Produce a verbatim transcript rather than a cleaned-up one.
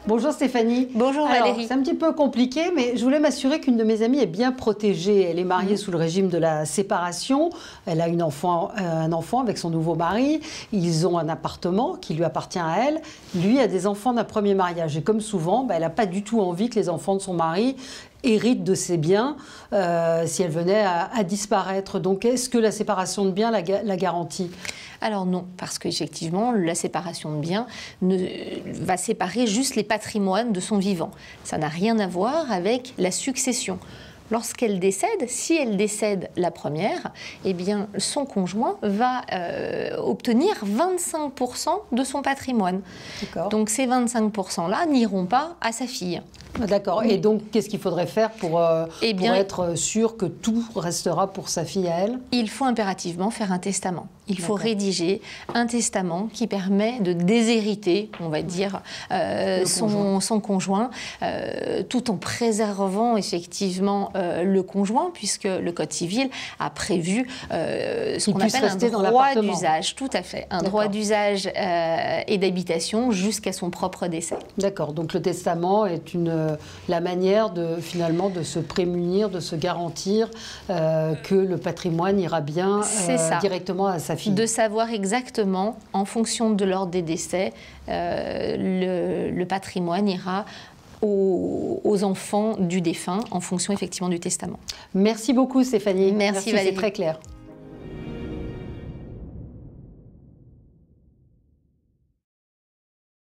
Bonjour Stéphanie. Bonjour Alors, Valérie. c'est un petit peu compliqué, mais je voulais m'assurer qu'une de mes amies est bien protégée. Elle est mariée mmh. sous le régime de la séparation. Elle a une enfant, euh, un enfant avec son nouveau mari. Ils ont un appartement qui lui appartient à elle. Lui a des enfants d'un premier mariage. Et comme souvent, bah, elle n'a pas du tout envie que les enfants de son mari hérite de ses biens euh, si elle venait à, à disparaître. Donc, est-ce que la séparation de biens la, la garantit? Alors non, parce qu'effectivement, la séparation de biens ne, va séparer juste les patrimoines de son vivant. Ça n'a rien à voir avec la succession. Lorsqu'elle décède, si elle décède la première, eh bien, son conjoint va euh, obtenir vingt-cinq pour cent de son patrimoine. Donc ces vingt-cinq pour cent-là n'iront pas à sa fille. D'accord. Et donc, qu'est-ce qu'il faudrait faire pour, euh, eh bien, pour être sûr que tout restera pour sa fille à elle? Il faut impérativement faire un testament. Il faut rédiger un testament qui permet de déshériter, on va dire, euh, son conjoint, son conjoint euh, tout en préservant effectivement euh, le conjoint, puisque le Code civil a prévu euh, ce qu'on appelle un droit d'usage. Tout à fait. Un droit d'usage euh, et d'habitation jusqu'à son propre décès. D'accord. Donc le testament est une la manière de, finalement, de se prémunir, de se garantir euh, que le patrimoine ira bien euh, directement à sa fille. De savoir exactement, en fonction de l'ordre des décès, euh, le, le patrimoine ira aux, aux enfants du défunt, en fonction effectivement du testament. Merci beaucoup Stéphanie. Merci, Merci Valérie. C'est très clair.